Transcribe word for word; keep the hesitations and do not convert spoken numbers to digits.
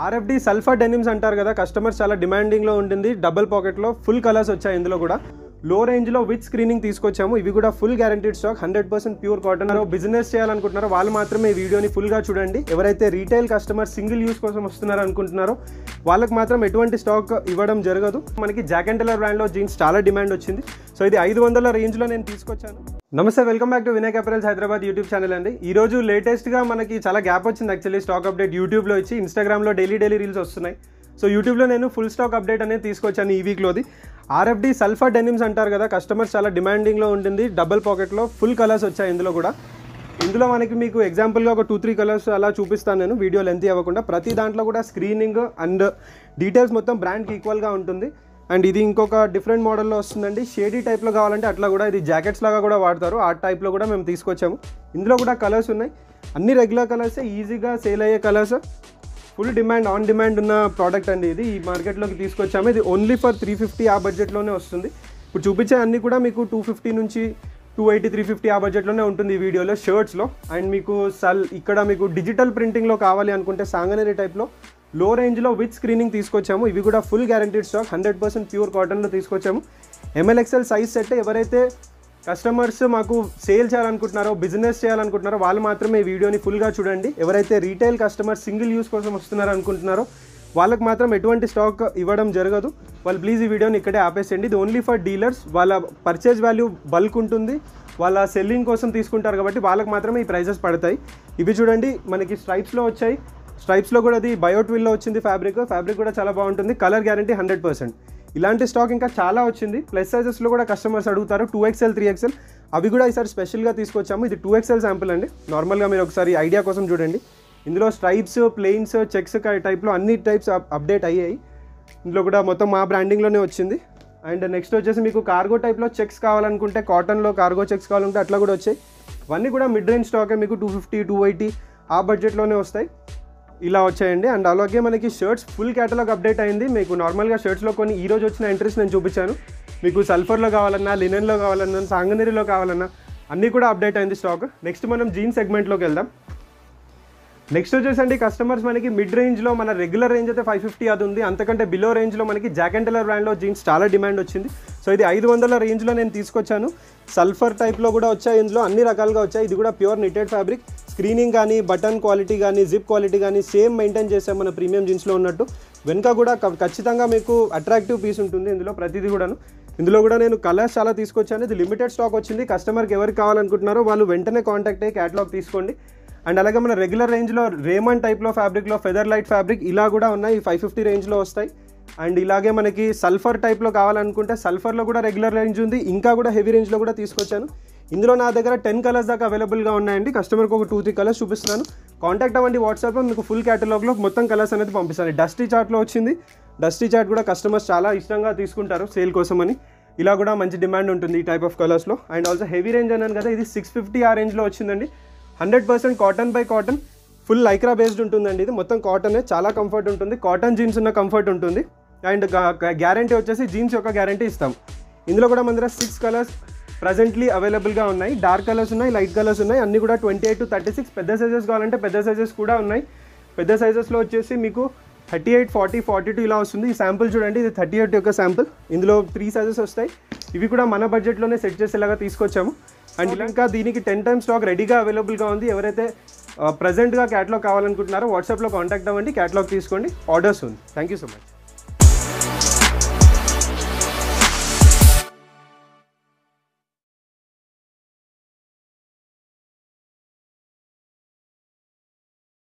RFD sulphur denims అంటారు కదా, customers చాలా డిమాండింగ్లో ఉంటుంది. డబుల్ పాకెట్లో ఫుల్ కలర్స్ వచ్చాయి. ఇందులో కూడా లో రేంజ్లో విత్ స్క్రీనింగ్ తీసుకొచ్చాము. ఇవి కూడా full guaranteed stock, hundred percent pure cotton. Business చేయాలనుకుంటున్నారో వాళ్ళు మాత్రమే ఈ వీడియోని ఫుల్గా చూడండి. ఎవరైతే రీటైల్ కస్టమర్ సింగిల్ యూస్ కోసం వస్తున్నారు అనుకుంటున్నారో వాళ్ళకి మాత్రం ఎటువంటి స్టాక్ ఇవ్వడం జరగదు. మనకి జాక్ అండ్ టైలర్ బ్రాండ్లో జీన్స్ చాలా డిమాండ్ వచ్చింది. సో ఇది ఐదు వందల రేంజ్లో నేను తీసుకొచ్చాను. నమస్తే, welcome back to Vinayak apparels Hyderabad YouTube channel అండి. ఈ రోజు లేటెస్ట్గా మనకి చాలా గ్యాప్ వచ్చింది యాక్చువల్లీ స్టాక్ అప్డేట్ యూట్యూబ్లో ఇచ్చి. ఇన్స్టాగ్రామ్లో డైలీ డైలీ రీల్స్ వస్తున్నాయి. సో యూట్యూబ్లో నేను ఫుల్ స్టాక్ అప్డేట్ అనేది తీసుకొచ్చాను ఈ వీక్లోది. ఆర్ఎఫ్డి సల్ఫర్ డెనిమ్స్ అంటారు కదా, కస్టమర్స్ చాలా డిమాండింగ్లో ఉంటుంది. డబుల్ పాకెట్లో ఫుల్ కలర్స్ వచ్చాయి ఇందులో కూడా. ఇందులో మనకి మీకు ఎగ్జాంపుల్గా ఒక టూ త్రీ కలర్స్ అలా చూపిస్తాను నేను, వీడియో లెంత్ అవ్వకుండా. ప్రతి దాంట్లో కూడా స్క్రీనింగ్ అండ్ డీటెయిల్స్ మొత్తం బ్రాండ్కి ఈక్వల్గా ఉంటుంది. అండ్ ఇది ఇంకొక డిఫరెంట్ మోడల్లో వస్తుందండి. షేడీ టైప్లో కావాలంటే అట్లా కూడా, ఇది జాకెట్స్ లాగా కూడా వాడతారు, ఆ టైప్లో కూడా మేము తీసుకొచ్చాము. ఇందులో కూడా కలర్స్ ఉన్నాయి, అన్ని రెగ్యులర్ కలర్సే, ఈజీగా సేల్ అయ్యే colours. Full demand, on demand ఉన్న ప్రోడక్ట్ అండి ఇది. ఈ మార్కెట్లోకి తీసుకొచ్చాము. ఇది ఓన్లీ ఫర్ త్రీ ఫిఫ్టీ ఆ బడ్జెట్లోనే వస్తుంది. ఇప్పుడు చూపించే అన్ని కూడా మీకు టూ ఫిఫ్టీ నుంచి టూ ఎయిటీ త్రీ ఫిఫ్టీ ఆ బడ్జెట్లోనే ఉంటుంది ఈ వీడియోలో షర్ట్స్లో. అండ్ మీకు సల్ ఇక్కడ మీకు డిజిటల్ ప్రింటింగ్లో కావాలి అనుకుంటే సాంగనేరి టైప్లో లో రేంజ్లో విత్ స్క్రీనింగ్ తీసుకొచ్చాము. ఇవి కూడా full guaranteed stock, hundred percent pure కాటన్లో తీసుకొచ్చాము. M L XL size set. ఎవరైతే కస్టమర్స్ మాకు సేల్ చేయాలనుకుంటున్నారో, బిజినెస్ చేయాలనుకుంటున్నారో వాళ్ళు మాత్రమే ఈ వీడియోని ఫుల్గా చూడండి. ఎవరైతే రీటైల్ కస్టమర్ సింగిల్ యూస్ కోసం వస్తున్నారు అనుకుంటున్నారో వాళ్ళకి మాత్రం ఎటువంటి స్టాక్ ఇవ్వడం జరగదు. వాళ్ళు ప్లీజ్ ఈ వీడియోని ఇక్కడే ఆపేసేయండి. ఇది ఓన్లీ ఫర్ డీలర్స్. వాళ్ళ పర్చేజ్ వాల్యూ బల్క్ ఉంటుంది, వాళ్ళ సెల్లింగ్ కోసం తీసుకుంటారు కాబట్టి వాళ్ళకి మాత్రమే ఈ ప్రైజెస్ పడతాయి. ఇవి చూడండి, మనకి స్ట్రైప్స్లో వచ్చాయి. స్ట్రైప్స్లో కూడా అది బయోట్విల్లో వచ్చింది ఫ్యాబ్రిక్. ఫ్యాబ్రిక్ కూడా చాలా బాగుంటుంది. Colour guarantee hundred percent. ఇలాంటి స్టాక్ ఇంకా చాలా వచ్చింది. ప్లస్ సైజెస్లో కూడా కస్టమర్స్ అడుగుతారు, టూ ఎక్స్ఎల్ త్రీ ఎక్స్ఎల్. అవి కూడా ఈసారి స్పెషల్గా తీసుకొచ్చాము. ఇది టూ ఎక్స్ఎల్ శాంపుల్ అండి. నార్మల్గా మీరు ఒకసారి ఐడియా కోసం చూడండి. ఇందులో స్ట్రైప్స్, ప్లెయిన్స్, చెక్స్ టైప్లో అన్ని టైప్స్ అప్డేట్ అయ్యాయి. ఇందులో కూడా మొత్తం మా బ్రాండింగ్లోనే వచ్చింది. అండ్ నెక్స్ట్ వచ్చేసి మీకు కార్గో టైప్లో చెక్స్ కావాలనుకుంటే, కాటన్లో కార్గో చెక్స్ కావాలంటే అట్లా కూడా వచ్చాయి. ఇవన్నీ కూడా మిడ్ రేంజ్ స్టాకే, మీకు టూ ఫిఫ్టీ టూ ఎయిటీ ఆ బడ్జెట్లోనే వస్తాయి. ఇలా వచ్చాయండి. అండ్ అలాగే మనకి షర్ట్స్ ఫుల్ క్యాటలాగ్ అప్డేట్ అయింది. మీకు నార్మల్గా షర్ట్స్లో కొన్ని ఈ రోజు వచ్చిన ఎంట్రీస్ నేను చూపించాను. మీకు సల్ఫర్లో కావాలన్నా, లినెన్లో కావాలన్నా, సాంగనేరిలో కావాలన్నా అన్నీ కూడా అప్డేట్ అయింది స్టాక్. నెక్స్ట్ మనం జీన్స్ సెగ్మెంట్లోకి వెళ్దాం. నెక్స్ట్ వచ్చేసండి కస్టమర్స్ మనకి మిడ్ రేంజ్లో, మన రెగ్యులర్ రేంజ్ అయితే ఫైవ్ ఫిఫ్టీ అది ఉంది. అంతకంటే బిలో రేంజ్లో మనకి జాక్ అండ్ టైలర్ బ్రాండ్లో జీన్స్ చాలా డిమాండ్ వచ్చింది. సో ఇది ఐదు వందల రేంజ్లో నేను తీసుకొచ్చాను. సల్ఫర్ టైప్లో కూడా వచ్చాయి, ఇందులో అన్ని రకాలుగా వచ్చాయి. ఇది కూడా ప్యూర్ నిటెడ్ ఫ్యాబ్రిక్. స్క్రీనింగ్ కానీ, బటన్ క్వాలిటీ కానీ, జిప్ క్వాలిటీ కానీ సేమ్ మెయింటైన్ చేసాం మన ప్రీమియం జీన్స్లో ఉన్నట్టు. వెనుక కూడా ఖచ్చితంగా మీకు అట్రాక్టివ్ పీస్ ఉంటుంది ఇందులో ప్రతిదీ కూడాను. ఇందులో కూడా నేను కలర్స్ చాలా తీసుకొచ్చాను. ఇది లిమిటెడ్ స్టాక్ వచ్చింది. కస్టమర్కి ఎవరికి కావాలనుకుంటున్నారో వాళ్ళు వెంటనే కాంటాక్ట్ అయ్యి క్యాటలాగ్ తీసుకోండి. అండ్ అలాగే మన రెగ్యులర్ రేంజ్లో రేమన్ టైప్లో ఫ్యాబ్రిక్లో ఫెదర్ లైట్ ఫ్యాబ్రిక్ ఇలా కూడా ఉన్నాయి, ఫైవ్ ఫిఫ్టీ రేంజ్లో వస్తాయి. అండ్ ఇలాగే మనకి సల్ఫర్ టైప్లో కావాలనుకుంటే సల్ఫర్లో కూడా రెగ్యులర్ రేంజ్ ఉంది, ఇంకా కూడా హెవీ రేంజ్లో కూడా తీసుకొచ్చాను. ఇందులో నా దగ్గర టెన్ కలర్స్ దాకా అవైలబుల్గా ఉన్నాయండి. కస్టమర్కి ఒక టూ త్రీ కలర్స్ చూపిస్తున్నాను. కాంటాక్ట్ అవ్వండి వాట్సాప్లో, మీకు ఫుల్ క్యాటలాగ్లో మొత్తం కలర్స్ అనేది పంపిస్తాను. డస్టీ చార్ట్లో వచ్చింది. డస్టీ చార్ట్ కూడా కస్టమర్స్ చాలా ఇష్టంగా తీసుకుంటారు సేల్ కోసమని. ఇలా కూడా మంచి డిమాండ్ ఉంటుంది ఈ టైప్ ఆఫ్ కలర్స్లో. అండ్ ఆల్సో హెవీ రేంజ్ అన్నాను కదా, ఇది సిక్స్ ఫిఫ్టీ ఆ రేంజ్లో వచ్చిందండి. Hundred percent cotton by cotton, full Lycra based ఉంటుందండి. ఇది మొత్తం కాటనే, చాలా కంఫర్ట్ ఉంటుంది. కాటన్ జీన్స్ ఉన్న కంఫర్ట్ ఉంటుంది. అండ్ గ్యారంటీ వచ్చేసి జీన్స్ యొక్క గ్యారంటీ ఇస్తాం. ఇందులో కూడా మన దగ్గర సిక్స్ కలర్స్ ప్రజెంట్లీ అవైలబుల్గా ఉన్నాయి. డార్క్ కలర్స్ ఉన్నాయి, లైట్ కలర్స్ ఉన్నాయి. అన్ని కూడా twenty eight to thirty six పెద్ద సైజెస్ కావాలంటే పెద్ద సైజెస్ కూడా ఉన్నాయి. పెద్ద సైజెస్లో వచ్చేసి మీకు thirty eight forty forty two ఇలా వస్తుంది. ఈ శాంపుల్ చూడండి, ఇది థర్టీ ఎయిట్ యొక్క శాంపుల్. ఇందులో త్రీ సైజెస్ వస్తాయి. ఇవి కూడా మన బడ్జెట్లోనే సెట్ చేసేలాగా తీసుకొచ్చాము. అండ్ ఇలా ఇంకా దీనికి టెన్ టైమ్స్ స్టాక్ రెడీగా అవైలబుల్గా ఉంది. ఎవరైతే ప్రజెంట్గా క్యాటలాగ్ కావాలనుకుంటున్నారో వాట్సాప్లో కాంటాక్ట్ అవ్వండి, క్యాటలాగ్ తీసుకోండి. ఆర్డర్స్ ఉంది. Thank you so much.